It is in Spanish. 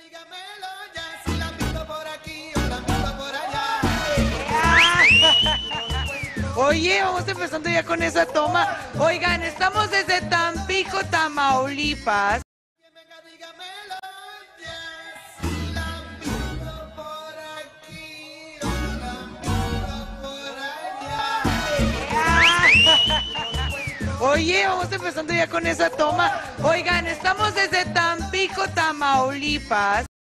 dígamelo ya, si la han visto por aquí o la han visto por allá. Oye, vamos empezando ya con esa toma. Oigan, estamos desde Tampico, Tamaulipas. Venga, dígamelo ya, si la han visto por aquí o la han visto por allá. Oye, vamos empezando ya con esa toma. Oigan, estamos desde Tampico, Tamaulipas.